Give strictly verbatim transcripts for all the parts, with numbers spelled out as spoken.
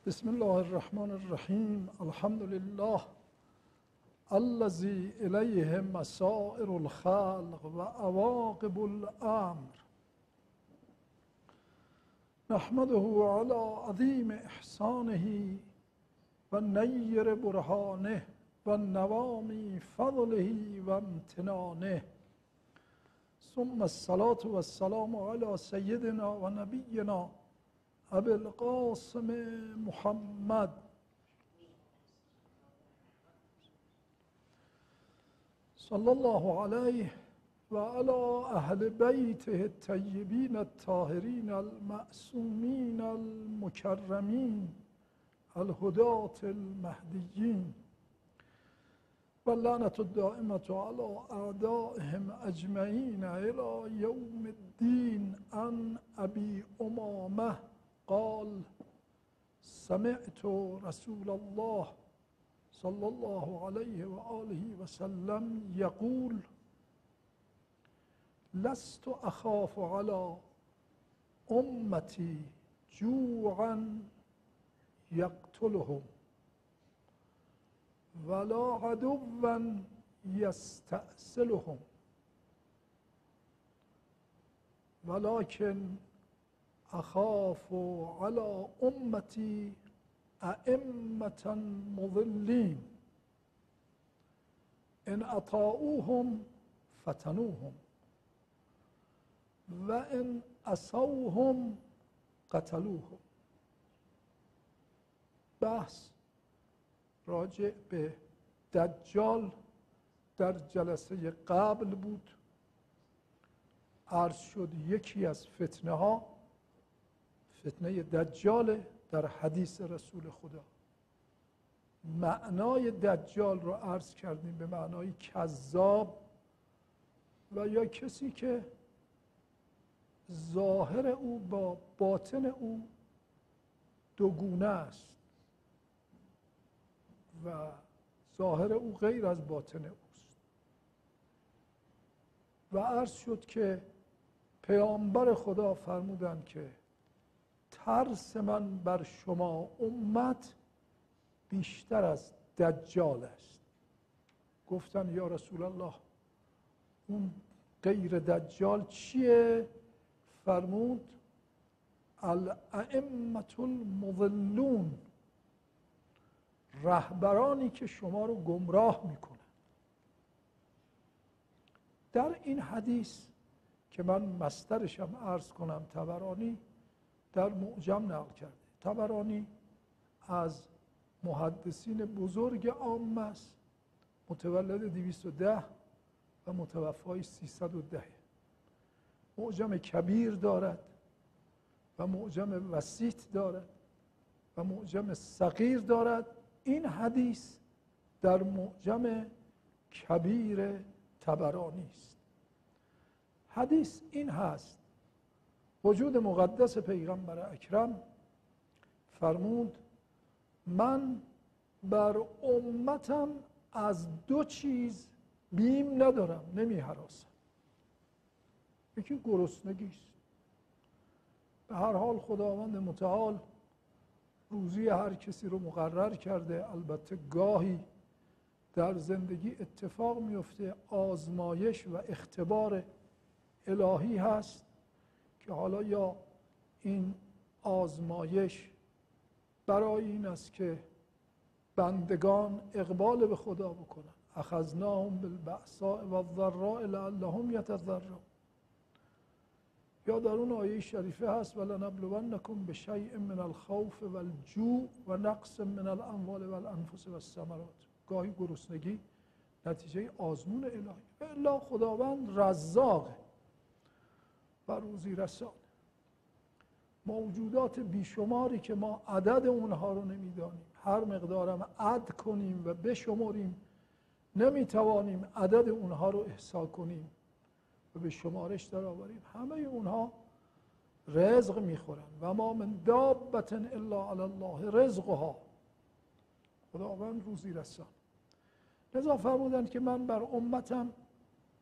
بسم الله الرحمن الرحیم. الحمد لله الذی الیه مسائر الخلق و عواقب الامر. نحمده علی عظیم احسانه و نیر برهانه و نوامی فضله و امتنانه. ثم الصلاة و السلام علی سیدنا و نبینا ابی القاسم محمد صلی الله علیه و علی اهل بیته الطیبین الطاهرین المعصومین المکرمین الهداة المهدیین و لعنة الدائمة علی اعدائهم اجمعین الی یوم الدین. عن ابی امامه قال سمعت رسول الله صلی الله علیه و آله و سلم یقول لست اخاف علی امتی جوعا یقتلهم ولا عدوا یستأصلهم ولكن اخاف علی امتی ائمة مضلین ان اطاعوهم فتنوهم و ان عصوهم قتلوهم. بحث راجع به دجال در جلسه قبل بود. عرض شد یکی از فتنه ها فتنه دجال در حدیث رسول خدا. معنای دجال رو عرض کردیم به معنای کذاب و یا کسی که ظاهر او با باطن او دوگونه است و ظاهر او غیر از باطن اوست. و عرض شد که پیامبر خدا فرمودند که ترس من بر شما امت بیشتر از دجال است. گفتن یا رسول الله اون غیر دجال چیه؟ فرمود الائمة المضلون، رهبرانی که شما رو گمراه میکنن. در این حدیث که من مصدرشم عرض کنم، طبرانی در معجم نقل کرده. طبرانی از محدثین بزرگ عامه است، متولد دویست و ده و متوفای سیصد و ده. معجم کبیر دارد و معجم وسیط دارد و معجم صغیر دارد. این حدیث در معجم کبیر طبرانی است. حدیث این هست: وجود مقدس پیغمبر اکرم فرمود من بر امتم از دو چیز بیم ندارم، نمی هراسم. یکی گرسنگی است. به هر حال خداوند متعال روزی هر کسی رو مقرر کرده. البته گاهی در زندگی اتفاق میفته آزمایش و اختبار الهی هست که حالا یا این آزمایش برای این است که بندگان اقبال به خدا بکنن. اخذناهم بالبأساء والضراء لعلهم یتضرعون. یا در اون آیه شریفه هست ولنبلونکم بشیء من الخوف والجوع و نقص من الاموال والانفس والثمرات. گاهی گرسنگی نتیجه آزمون الهی. الا خداوند رزاقه و روزی رسان. موجودات بیشماری که ما عدد اونها رو نمیدانیم، هر مقدارم عد کنیم و بشمریم نمیتوانیم عدد اونها رو احصا کنیم و به شمارش در آوریم. همه اونها رزق میخورن. و ما من دابة الا علی الله رزقها. خداوند روزی رسان. لذا فرمودند که من بر امتم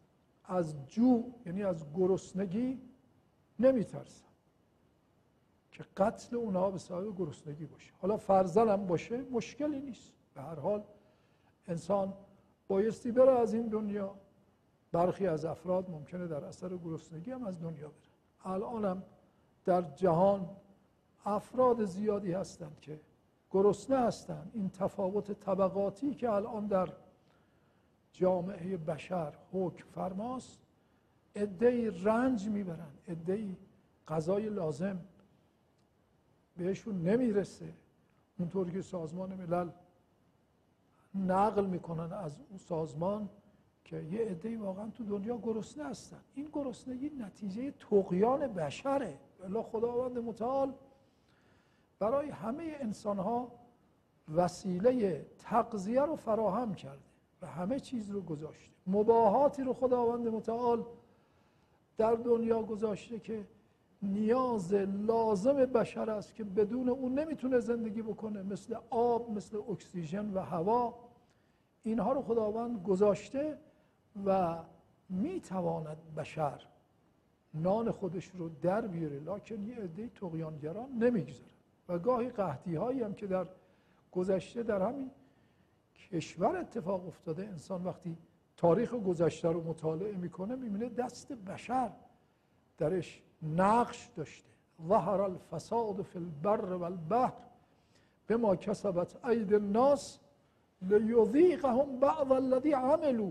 از جوع، یعنی از گرسنگی، نمیترسم. که قتل اونها به سبب گرسنگی باشه. حالا فرزن هم باشه مشکلی نیست، به هر حال انسان بایستی بره از این دنیا. برخی از افراد ممکنه در اثر گرسنگی هم از دنیا بره. الان هم در جهان افراد زیادی هستند که گرسنه هستند. این تفاوت طبقاتی که الان در جامعه بشر حکم فرماست، عده‌ای رنج میبرن، عده‌ای غذای لازم بهشون نمیرسه اونطوری که سازمان ملل نقل میکنن از اون سازمان که یه عده‌ای واقعا تو دنیا گرسنه هستن. این گرسنگی نتیجه طغیان بشره. الا خداوند متعال برای همه انسانها وسیله تغذیه رو فراهم کرده و همه چیز رو گذاشته. مباحاتی رو خداوند متعال در دنیا گذاشته که نیاز لازم بشر است که بدون اون نمیتونه زندگی بکنه، مثل آب، مثل اکسیژن و هوا. اینها رو خداوند گذاشته و میتواند بشر نان خودش رو در بیاره، لکن یه عده طغیانگران نمیگذارن. و گاهی قحطی هایی هم که در گذشته در همین کشور اتفاق افتاده، انسان وقتی تاریخ گذشته رو مطالعه میکنه میبینه دست بشر درش نقش داشته. ظهر الفساد فی البر والبحر بما کسبت ایدی الناس لیذیقهم بعض الذی عملوا.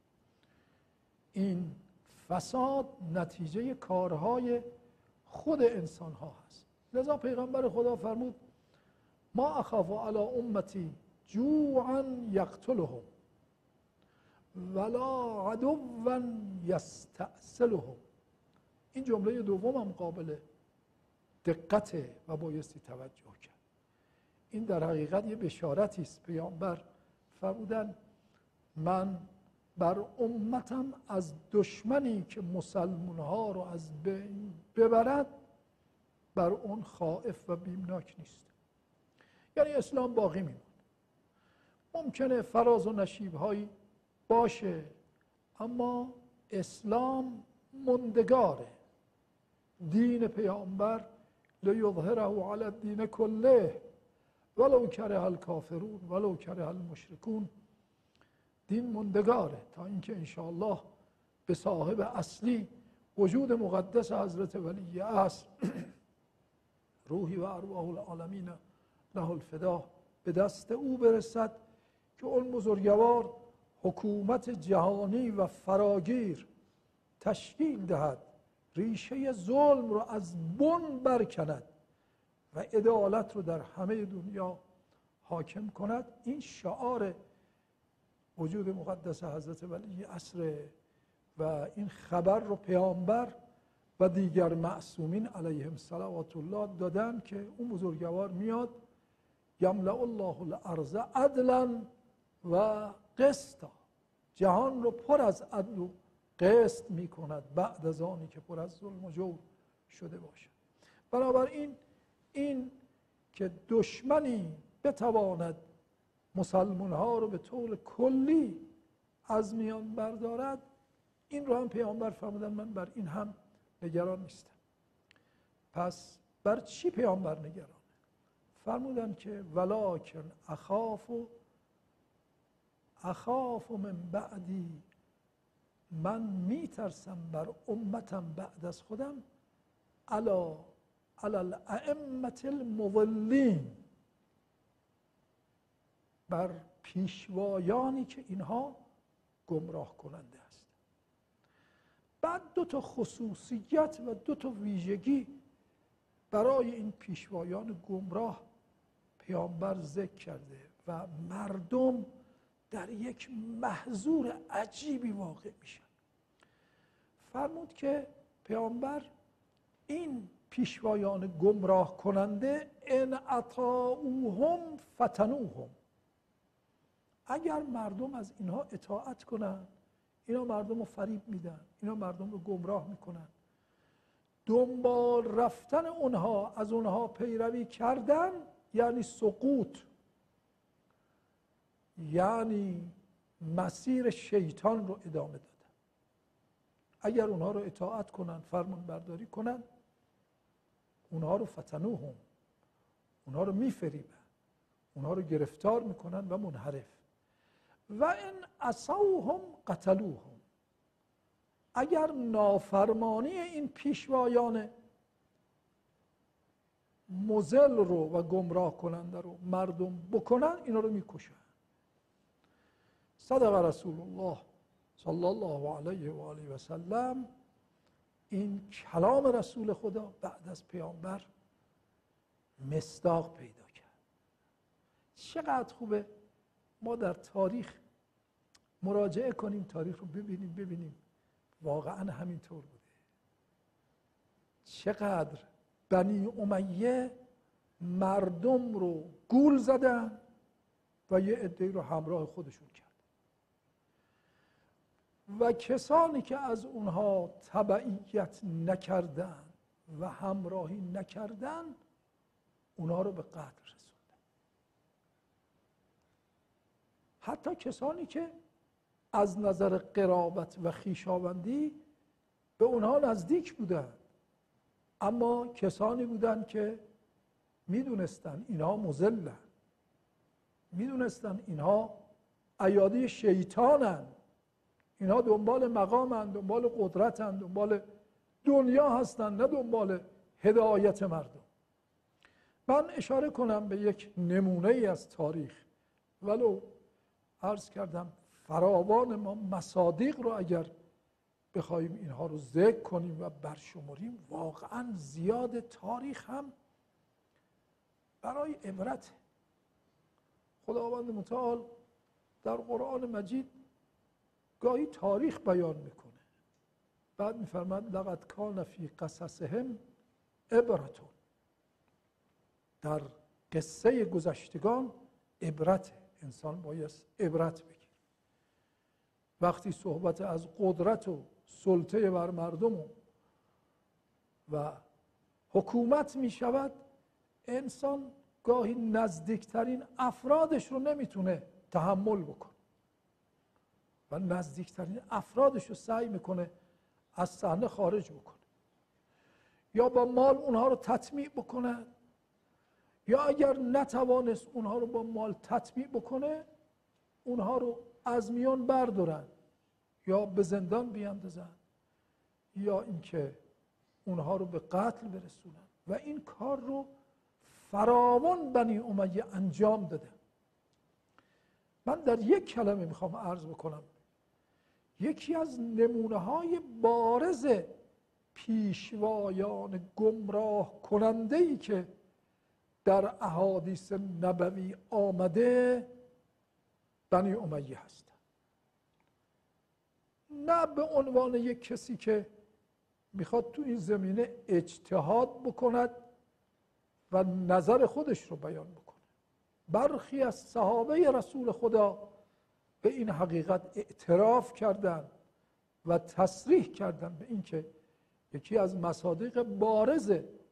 این فساد نتیجه کارهای خود انسان ها هست. لذا پیغمبر خدا فرمود ما اخاف علی امتی جوعا یقتلهم ولا عدوا یستأصلهم. این جمله دوم هم قابل دقته و بایستی توجه کرد. این در حقیقت یه بشارتی است. پیامبر فرمودن من بر امتم از دشمنی که مسلمان ها رو از بین ببرد بر اون خائف و بیمناک نیست. یعنی اسلام باقی میمونه. ممکنه فراز و نشیب هایی باشه اما اسلام مندگاره. دین پیامبر لیظهره علی الدین کله ولو کره الکافرون ولو کره المشرکون. دین مندگاره تا اینکه انشاءالله به صاحب اصلی وجود مقدس حضرت ولی عصر روحی و ارواح العالمین له الفدا به دست او برسد که اون بزرگوار حکومت جهانی و فراگیر تشکیل دهد، ریشه ظلم رو از بن برکند و عدالت رو در همه دنیا حاکم کند. این شعار وجود مقدس حضرت ولی عصر و این خبر رو پیامبر و دیگر معصومین علیهم صلوات الله دادن که اون بزرگوار میاد یملأ الله الارض عدلا و قسطا، جهان رو پر از عدل و قسط میکند بعد از آنی که پر از ظلم و جور شده باشد. بنابراین این که دشمنی بتواند مسلمان ها رو به طور کلی از میان بردارد، این رو هم پیامبر فرمودن من بر این هم نگران نیستم. پس بر چی پیامبر نگرانه؟ فرمودن که ولکن اخاف اخاف من بعدی، من میترسم بر امتم بعد از خودم علی علی الائمه المضلین، بر پیشوایانی که اینها گمراه کننده است. بعد دو تا خصوصیت و دو تا ویژگی برای این پیشوایان گمراه پیامبر ذکر کرده و مردم در یک محظور عجیبی واقع میشن. فرمود که پیامبر این پیشوایان گمراه کننده ان اطاعوهم فتنوهم، اگر مردم از اینها اطاعت کنن اینا مردم رو فریب میدن، اینا مردم رو گمراه میکنن. دنبال رفتن اونها، از اونها پیروی کردن یعنی سقوط، یعنی مسیر شیطان رو ادامه دادن. اگر اونها رو اطاعت کنن، فرمان برداری کنن، اونها رو فتنوهم، اونها رو میفریبن، اونها رو گرفتار میکنن و منحرف. و این عصوهم قتلوهم، اگر نافرمانی این پیشوایان مضل رو و گمراه کننده رو مردم بکنن، اینا رو میکشن. صدق رسول الله صلی الله علیه و آله و سلم. این کلام رسول خدا بعد از پیامبر مصداق پیدا کرد. چقدر خوبه ما در تاریخ مراجعه کنیم، تاریخ رو ببینیم ببینیم واقعا همینطور بوده. چقدر بنی امیه مردم رو گول زدن و یه عده‌ای رو همراه خودشون کرد و کسانی که از اونها تبعیت نکردن و همراهی نکردن اونها رو به قتل رسوندن. حتی کسانی که از نظر قرابت و خویشاوندی به اونها نزدیک بودن، اما کسانی بودن که میدونستن اینها مضلن، میدونستن اینها ایادی شیطانن، اینها دنبال مقامن، دنبال قدرتن، دنبال دنیا هستن، نه دنبال هدایت مردم. من اشاره کنم به یک نمونه ای از تاریخ، ولو عرض کردم فراوان ما مصادیق رو اگر بخوایم اینها رو ذکر کنیم و برشماریم واقعا زیاد. تاریخ هم برای عبرت. خداوند متعال در قرآن مجید گاهی تاریخ بیان میکنه، بعد میفرماد لقد کان فی قصصهم عبرتون، در قصه گذشتگان عبرت، انسان باید عبرت بگیره. وقتی صحبت از قدرت و سلطه بر مردم و, و حکومت می شود، انسان گاهی نزدیکترین افرادش رو نمیتونه تحمل بکنه و نزدیکترین افرادش رو سعی میکنه از صحنه خارج بکنه، یا با مال اونها رو تطمیع بکنه، یا اگر نتوانست اونها رو با مال تطمیع بکنه اونها رو از میان بردارن یا به زندان بیاندازن یا اینکه اونها رو به قتل برسونن. و این کار رو فراوان بنی امیه انجام داده. من در یک کلمه میخوام عرض بکنم یکی از نمونه های بارز پیشوایان گمراه کننده ای که در احادیث نبوی آمده بنی امیه هستند. نه به عنوان یک کسی که میخواد تو این زمینه اجتهاد بکند و نظر خودش رو بیان بکنه. برخی از صحابه رسول خدا به این حقیقت اعتراف کردند و تصریح کردند به این که یکی از مصادیق بارز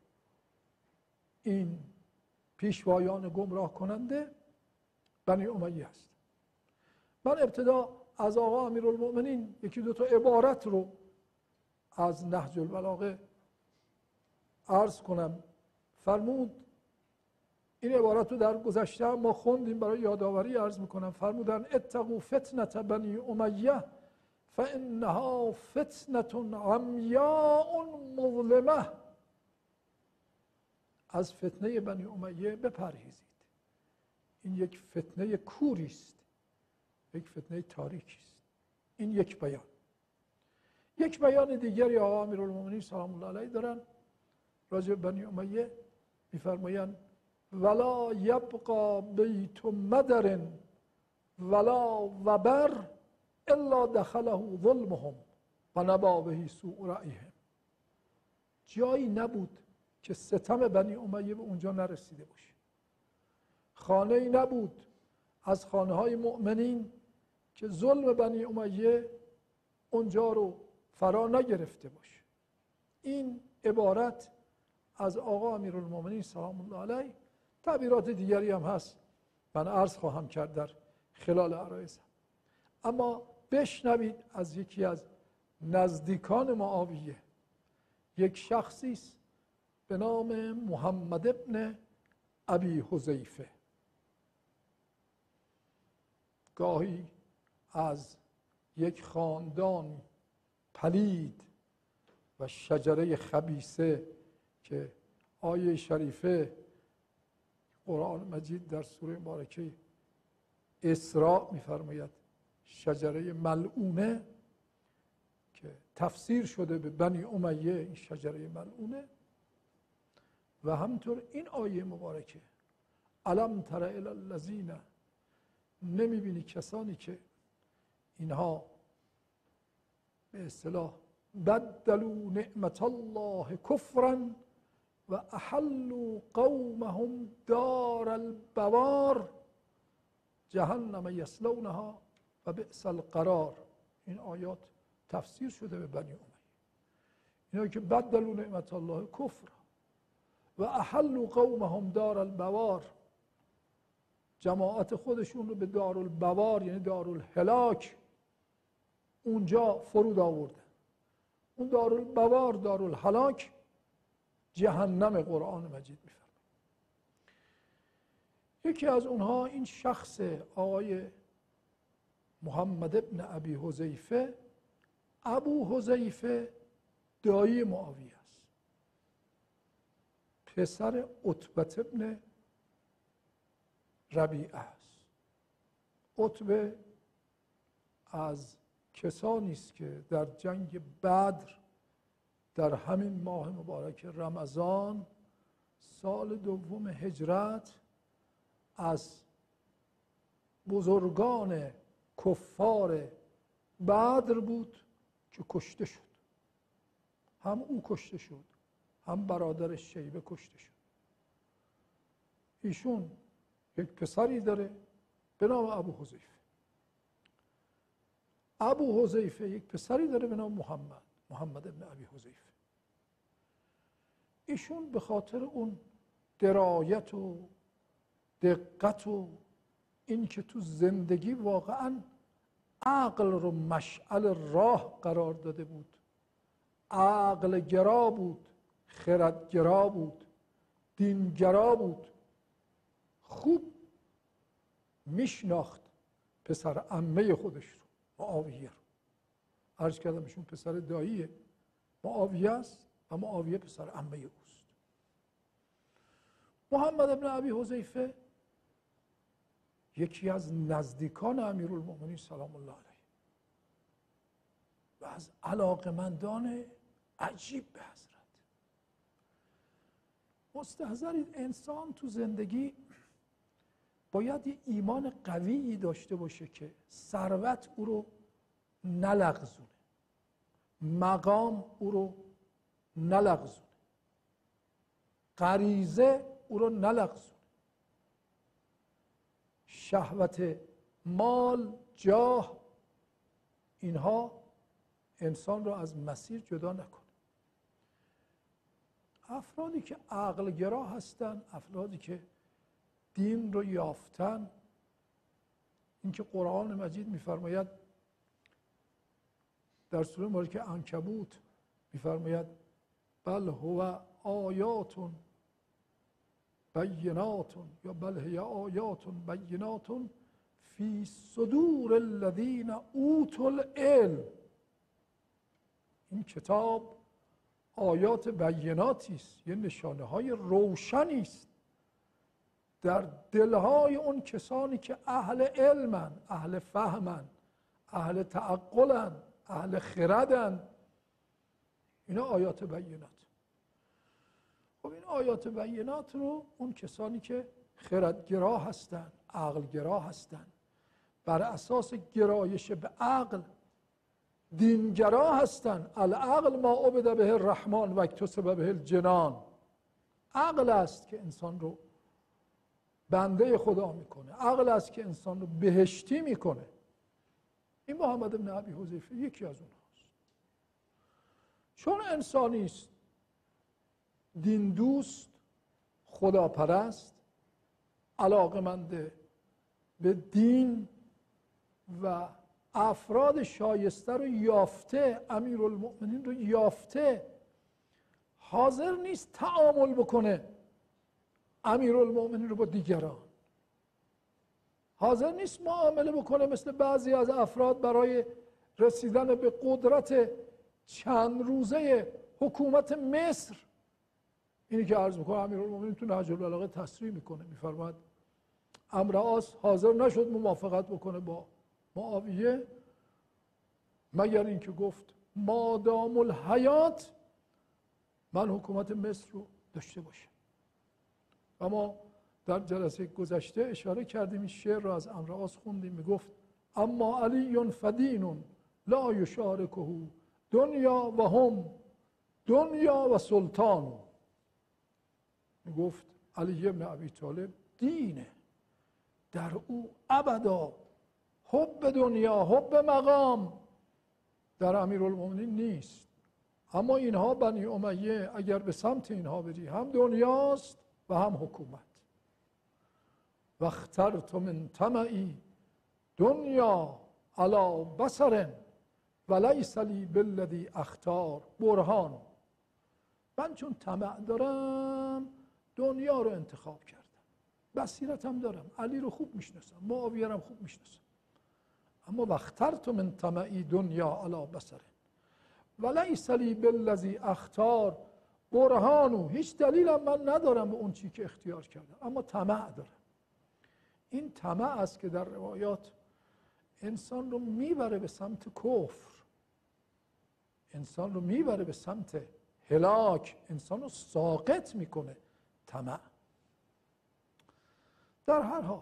این پیشوایان گمراه کننده بنی امیه است. من ابتدا از آقا امیرالمؤمنین یکی دو تا عبارت رو از نهج البلاغه عرض کنم. فرمود، این عبارت رو در گذشته ما خوندیم، برای یادآوری عرض میکنم. فرمودن اتقوا فتنة بنی امیه فانها فتنة عمیاء مظلمه. از فتنه بنی امیه بپرهیزید، این یک فتنه کوری است، یک فتنه تاریکی است. این یک بیان. یک بیان دیگری آقا امیرالمؤمنین سلام الله علیه دارن راجع به بنی امیه، میفرمایند ولا یبقى بیت مدر ولا وبر الا دخله ظلمهم و نبا به سوء رأیهم. جایی نبود که ستم بنی امیه به اونجا نرسیده باشه، خانه ای نبود از خانه های مؤمنین که ظلم بنی امیه اونجا رو فرا نگرفته باشه. این عبارت از آقا امیرالمؤمنین سلام الله علیه. تعبیرات دیگری هم هست من عرض خواهم کرد در خلال عرایضم، اما بشنوید از یکی از نزدیکان معاویه. یک شخصی است به نام محمد ابن ابی حذیفه. گاهی از یک خاندان پلید و شجره خبیثه که آیه شریفه قرآن مجید در سوره مبارکه اسراء می‌فرماید شجره ملعونه که تفسیر شده به بنی امیه، این شجره ملعونه. و همینطور این آیه مبارکه الم تر الی الذین، نمیبینی کسانی که اینها به اصطلاح بدلوا نعمت الله کفرا و احلوا قومهم دار البوار جهنم یصلونها و بئس القرار. این آیات تفسیر شده به بنی امیه، اینا که بدلوا نعمت الله کفر و احلوا قومهم دار البوار، جماعت خودشون رو به دار البوار یعنی دار الهلاک اونجا فرود آورده. اون دار البوار دار الهلاک جهنم قرآن مجید میفرماید. یکی از اونها این شخص آقای محمد ابن ابی حذیفه، ابو حذیفه دایی معاویه است، پسر عتبه ابن ربیعه است. عتبه از کسانی است که در جنگ بدر در همین ماه مبارک رمضان سال دوم هجرت از بزرگان کفار بدر بود که کشته شد. هم او کشته شد، هم برادرش شیبه کشته شد. ایشون یک پسری داره به نام ابو حذیفه. ابو حذیفه یک پسری داره به نام محمد، محمد ابن ابی حذیفه. ایشون به خاطر اون درایت و دقت و این که تو زندگی واقعا عقل رو مشعل راه قرار داده بود، عقل گرا بود، خردگرا بود، دینگرا بود، خوب میشناخت پسر عمه خودش رو، معاویه رو. عرض کردم ایشون پسر دایی معاویه است و معاویه پسر عمه اوست. محمد ابن ابی حذیفه یکی از نزدیکان امیرالمؤمنین سلام الله علیه و از علاقمندان عجیب به حضرت. مستحضرید انسان تو زندگی باید یه ایمان قوی داشته باشه که ثروت او رو نلغزونه، مقام او رو نلغزونه، غریزه او رو نلغزونه، شهوت مال، جاه، اینها انسان رو از مسیر جدا نکنه. افرادی که عقل گرا هستن، افرادی که دین رو یافتن، اینکه قرآن مجید میفرماید در سوره مبارکه عنکبوت میفرماید بل هو آیات بینات یا بل هی آیات بینات فی صدور الذین اوتوا العلم. این کتاب آیات بیناتی است، یه نشانه های روشنی است در دلهای اون کسانی که اهل علمن، اهل فهمن، اهل تعقلن، اهل خردن. اینا آیات بینات. خب این آیات بینات رو اون کسانی که خردگرا هستن، عقلگرا هستن، بر اساس گرایش به عقل دینگرا هستن. العقل ما عبد به الرحمن و اکتسب به الجنان. عقل است که انسان رو بنده خدا میکنه، عقل است که انسان رو بهشتی میکنه. این محمد ابن ابی حذیفه یکی از اونهاست. چون انسانی است دین دوست، خداپرست، علاقمند به دین و افراد شایسته رو یافته، امیرالمؤمنین رو یافته، حاضر نیست تعامل بکنه امیرالمومنین رو با دیگران، حاضر نیست معامله بکنه مثل بعضی از افراد برای رسیدن به قدرت چند روزه حکومت مصر. اینی که عرض میکنه امیرالمومنین تو نهج البلاغه تصریح میکنه، میفرماد عمرو العاص حاضر نشد موافقت بکنه با معاویه مگر اینکه گفت مادام الحیات من حکومت مصر رو داشته باشم. و ما در جلسه گذشته اشاره کردیم، این شعر رو از عمرو العاص خوندیم، میگفت اما علی فدین لا یشارکه دنیا و هم دنیا و سلطان. میگفت علی ابن ابی طالب دینه، در او ابدا حب دنیا حب مقام در امیرالمومنین نیست. اما اینها بنی امیه اگر به سمت اینها بری هم دنیاست و هم حکومت. و اخترت من طمعی دنیا علی بصر و لیس لی بالذی اختار برهان. من چون طمع دارم دنیا رو انتخاب کردم، بصیرتم دارم، علی رو خوب میشناسم، معاویه رو خوب میشناسم، اما و اخترت من طمعی دنیا علی بصر و لیس لی بالذی اختار برهانو. هیچ دلیلم من ندارم به اون چی که اختیار کردم، اما طمع دارم. این طمع است که در روایات انسان رو میبره به سمت کفر، انسان رو میبره به سمت هلاک، انسان رو ساقط میکنه طمع. در هر حال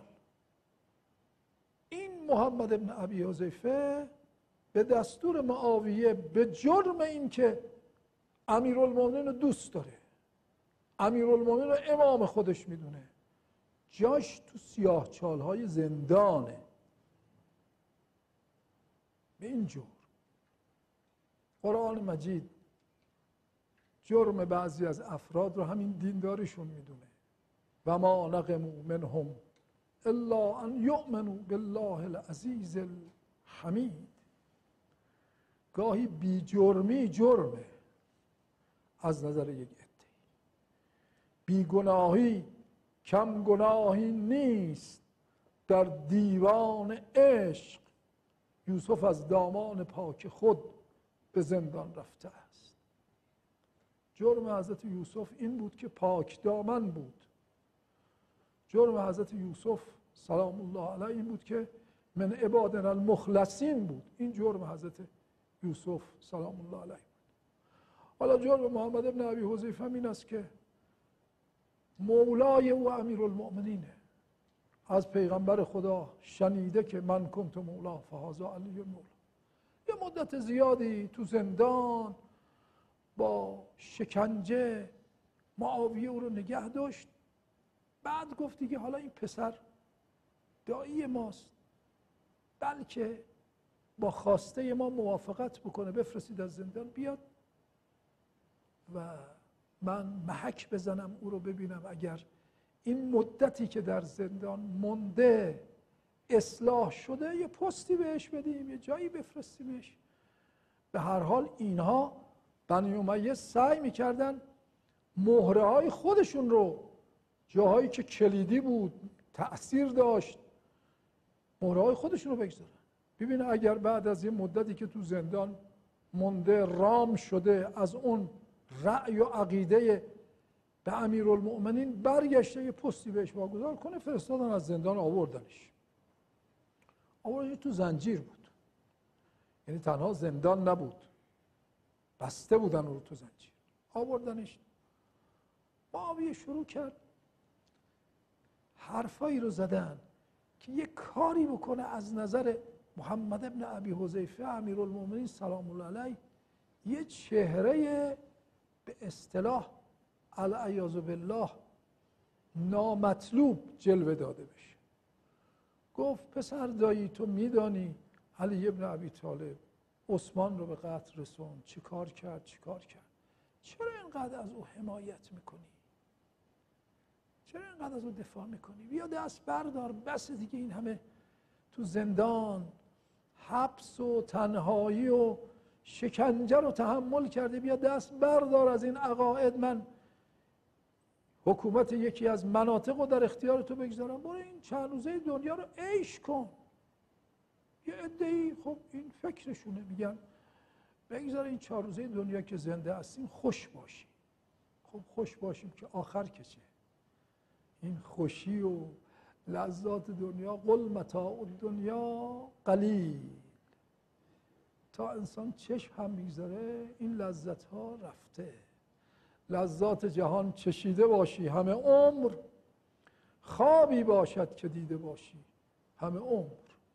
این محمد ابن ابی حذیفه به دستور معاویه به جرم این که امیرالمومنین رو دوست داره، امیرالمومنین رو امام خودش میدونه، جاش تو سیاه چالهای زندانه. به این جور قرآن مجید جرم بعضی از افراد رو همین دیندارشون میدونه. و ما نقموا منهم الا ان یؤمنوا بالله العزیز الحمید. گاهی بی جرمی جرمه از نظر یک عده، بی گناهی کم گناهی نیست. در دیوان عشق یوسف از دامان پاک خود به زندان رفته است. جرم حضرت یوسف این بود که پاک دامن بود. جرم حضرت یوسف سلام الله علیه این بود که من عبادنا المخلصین بود. این جرم حضرت یوسف سلام الله علیه. حالا جرم محمد ابن ابی حذیفه این است که مولای او امیرالمؤمنینه، از پیغمبر خدا شنیده که من کنت مولا فهذا علی مولا. یه مدت زیادی تو زندان با شکنجه معاویه او رو نگه داشت. بعد گفت دیگه حالا این پسر دایی ماست، بلکه با خواسته ما موافقت بکنه، بفرستید از زندان بیاد و من محک بزنم او رو ببینم، اگر این مدتی که در زندان مونده اصلاح شده یه پستی بهش بدیم، یه جایی بفرستیمش. به هر حال اینها بنی امیه سعی میکردن مهره های خودشون رو، جاهایی که کلیدی بود تأثیر داشت، مهره های خودشون رو بگذارن. ببینه اگر بعد از یه مدتی که تو زندان مونده رام شده از اون رأی و عقیده به امیرالمؤمنین برگشته، یه پستی بهش واگذار کنه. فرستادن از زندان آوردنش. آوردنش تو زنجیر بود، یعنی تنها زندان نبود، بسته بودن او رو تو زنجیر. آوردنش. معاویه شروع کرد حرفایی رو زدن که یه کاری بکنه از نظر محمد ابن ابی حذیفه امیرالمؤمنین سلام الله علیه یه چهره به اصطلاح العیاذ بالله نامطلوب جلوه داده بشه. گفت پسر دایی تو میدانی علی ابن ابی طالب عثمان رو به قتل رسوند، چی کار کرد چی کار کرد، چرا اینقدر از او حمایت میکنی؟ چرا اینقدر از او دفاع میکنی؟ بیا دست بردار، بس دیگه این همه تو زندان حبس و تنهایی و شکنجه رو تحمل کرده، بیا دست بردار از این عقاید، من حکومت یکی از مناطق رو در اختیار تو بگذارم، برو این چند روزه دنیا رو عیش کن. یه عده‌ای خب این فکرشونه، میگن بگذار این چند روزه دنیا که زنده هستیم خوش باشیم. خب خوش باشیم که آخر کشه. این خوشی و لذات دنیا، قل متاع دنیا قلیل، تا انسان چشم هم میگذاره این لذت ها رفته. لذات جهان چشیده باشی همه عمر، خوابی باشد که دیده باشی همه عمر.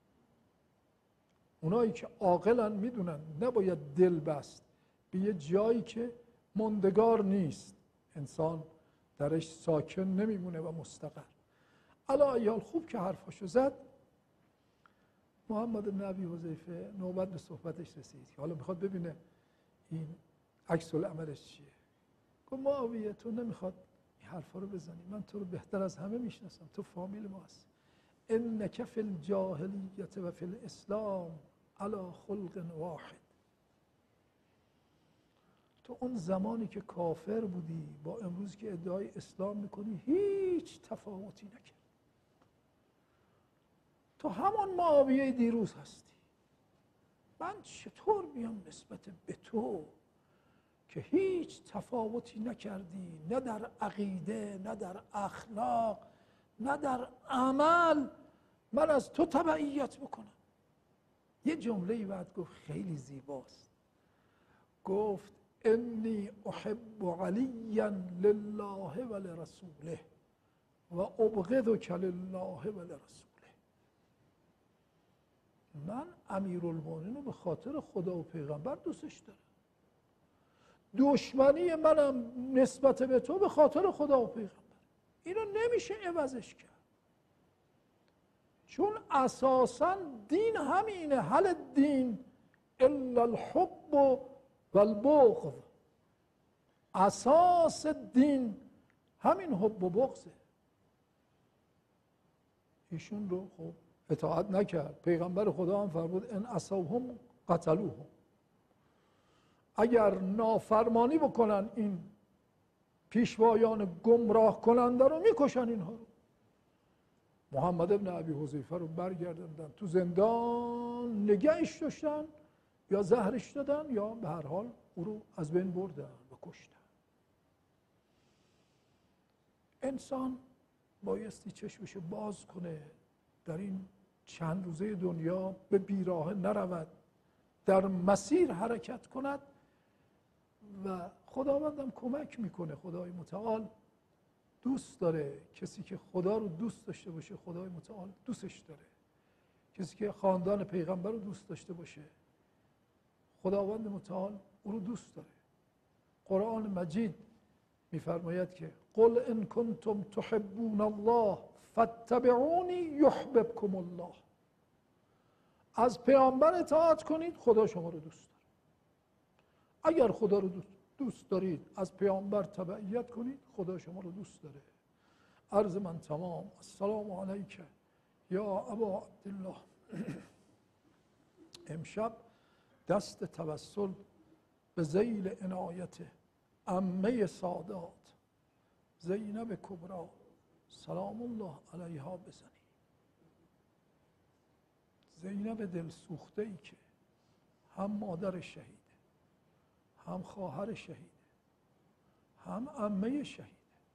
اونایی که عاقلن میدونن نباید دل بست به یه جایی که ماندگار نیست، انسان درش ساکن نمیمونه و مستقر. علا ایال خوب که حرفاشو زد. محمد بن ابی حذیفه نوبت به صحبتش رسید که حالا میخواد ببینه این عکس العملش چیه. گفت معاویه تو نمیخواد این حرفا رو بزنی، من تو رو بهتر از همه میشناسم، تو فامیل ما هستی. انک فی الجاهلیت و فی الاسلام علی خلق واحد. تو اون زمانی که کافر بودی با امروز که ادعای اسلام میکنی هیچ تفاوتی نکرد. تو همان معاویه دیروز هستی. من چطور بیام نسبت به تو که هیچ تفاوتی نکردی، نه در عقیده، نه در اخلاق، نه در عمل، من از تو تبعیت بکنم؟ یه جمله‌ای بعد گفت خیلی زیباست. گفت انی احب علیا لله و لرسوله و ابغضک لله و لرسوله. من امیرالمومنین رو به خاطر خدا و پیغمبر دوستش دارم. دشمنی منم نسبت به تو به خاطر خدا و پیغمبر. اینو نمیشه عوضش کرد، چون اساساً دین همینه. هل الدین الا الحب و البغض. اساس دین همین حب و بغضه. ایشون رو خب اطاعت نکرد. پیغمبر خدا هم فرمود ان عصوهم قتلوهم. اگر نافرمانی بکنن این پیشوایان گمراه کننده رو میکشن اینها رو. محمد ابن ابی حذیفه رو برگردوندن تو زندان، نگهش داشتن یا زهرش دادن یا به هر حال او رو از بین بردن و کشتن. انسان بایستی چشمشو باز کنه، در این چند روزه دنیا به بیراه نرود، در مسیر حرکت کند و خداوندم کمک میکنه. خدای متعال دوست داره کسی که خدا رو دوست داشته باشه، خدای متعال دوستش داره. کسی که خاندان پیغمبر رو دوست داشته باشه، خداوند متعال او رو دوست داره. قرآن مجید میفرماید که قل ان کنتم تحبون الله فاتبعونی یحببکم الله. از پیامبر اطاعت کنید، خدا شما رو دوست داره. اگر خدا رو دوست دارید از پیامبر تبعیت کنید، خدا شما رو دوست داره. عرض من تمام. السلام علیک یا ابا عبدالله. امشب دست توسل به ذیل عنایت عمه سادات زینب کبری سلام الله علیها بزنی. زینب دلسوخته ای که هم مادر شهیده، هم خواهر شهیده، هم عمه شهیده،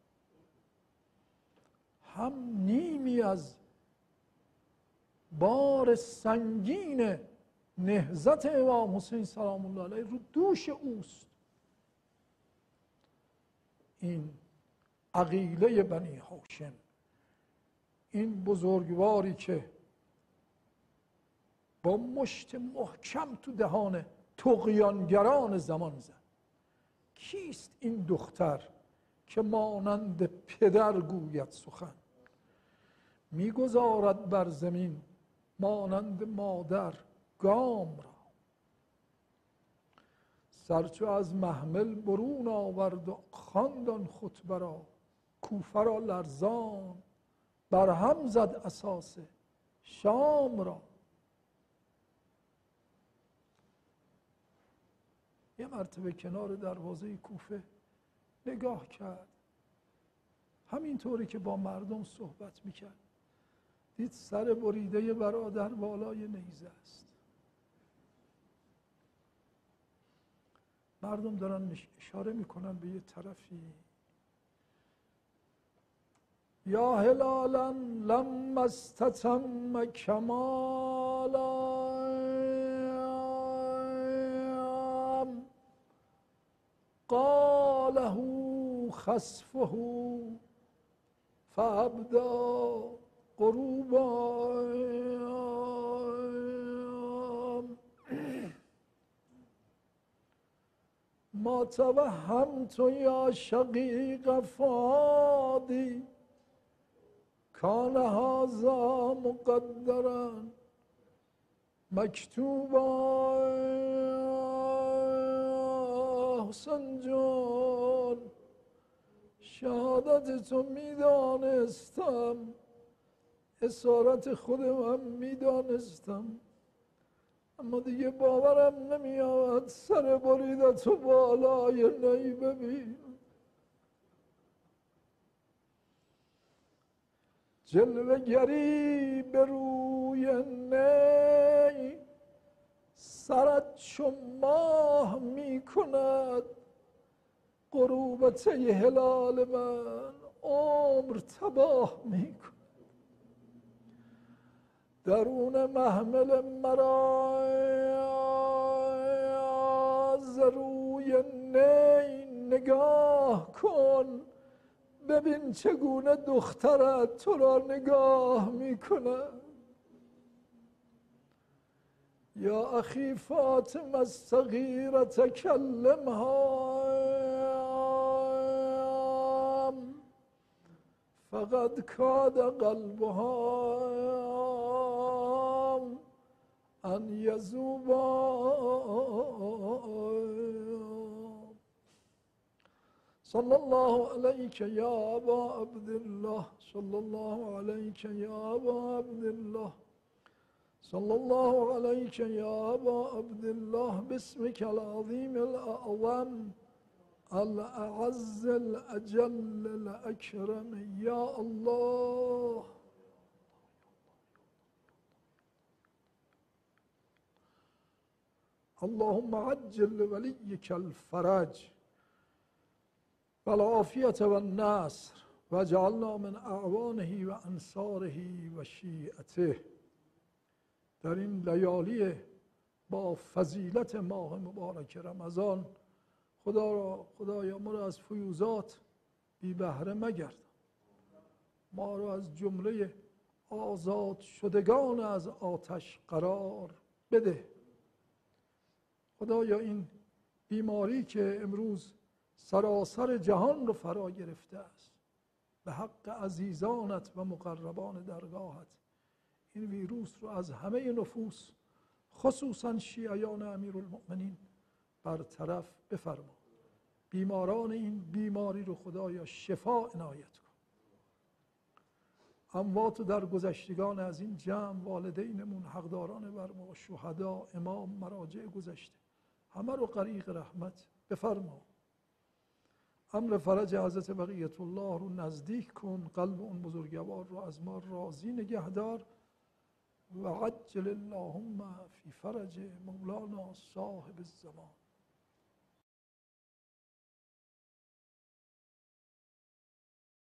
هم نیمی از بار سنگین نهضت امام حسین سلام الله علیه رو دوش اوست. این عقیله بنی هاشم، این بزرگواری که با مشت محکم تو دهان طغیانگران زمان زد. کیست این دختر که مانند پدر گوید سخن، میگذارد بر زمین مانند مادر گام را. سرچو از محمل برون آورد و خواند آن خطبه را، کوفه را لرزان بر هم زد اساس شام را. یه مرتبه کنار دروازه کوفه نگاه کرد، همینطوری که با مردم صحبت میکرد، دید سر بریده برادر بالای نیزه است. مردم دارن اشاره میکنن به یه طرفی. یا هلالا لما استتم کمالا قاله خسفه فابدا غروبا ما توهمت یا شقیق فادی کان هذا مقدرا مکتوبا. حسن جان شهادت تو میدانستم، اسارت خودم میدانستم، اما دیگه باورم نمیاد سر بریدت و بالای نی ببین. جلوه گری به روی نی سرت چو ماه می کند، غروبت هلال من عمر تباه می کند. درون محمل مرا ز روی نی نگاه کن، ببین چگونه دخترت تو را نگاه میکند. یا اخی فاطمه الصغیره تکلمها فقد کاد قلبها ان یذوبا. صلی الله علیک یا ابا عبدالله، صلی الله علیک یا ابا عبدالله، صلی الله علیک یا ابا عبدالله، باسمک العظیم الاعظم الاعز الاجل الاکرم یا الله. اللهم عجل لولیک الفرج والعافیة والنصر واجعلنا من اعوانه و انصاره و شیعته. در این لیالی با فضیلت ماه مبارک رمضان خدا را خدایا ما را از فیوزات بی بهره مگردان، ما را از جمله آزاد شدگان از آتش قرار بده. خدایا این بیماری که امروز سراسر جهان رو فرا گرفته است، به حق عزیزانت و مقربان درگاهت این ویروس رو از همه نفوس خصوصا شیعیان امیرالمؤمنین برطرف بفرما. بیماران این بیماری رو خدایا شفا عنایت کن. اموات و درگذشتگان از این جمع، والدینمون، حقداران بر ما، شهدا، امام، مراجع گذشته، همه رو غریق رحمت بفرما. امر فرج حضرت بقیت الله رو نزدیک کن، قلب اون بزرگوار رو از ما راضی نگهدار. و عجل اللهم فی فرج مولانا صاحب الزمان.